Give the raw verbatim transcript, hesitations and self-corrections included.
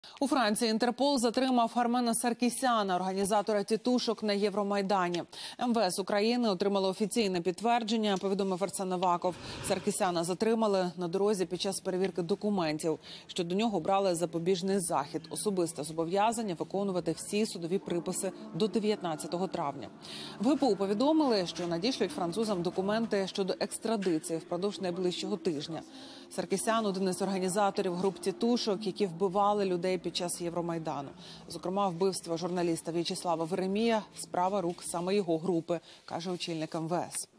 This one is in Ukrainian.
У Франції Інтерпол затримав Армена Саркісяна, організатора тітушок на Євромайдані. ем ве ес України отримало офіційне підтвердження, повідомив Арсен Аваков. Саркісяна затримали на дорозі під час перевірки документів. Щодо нього брали запобіжний захід, особисте зобов'язання виконувати всі судові приписи до дев'ятнадцятого травня. В ге пе у повідомили, що надішлють французам документи щодо екстрадиції впродовж найближчого тижня. Саркісян – один із організаторів груп тітушок, які вбивали людей під час Євромайдану. Зокрема, вбивство журналіста В'ячеслава Веремія – справа рук саме його групи, каже очільник ем ве ес.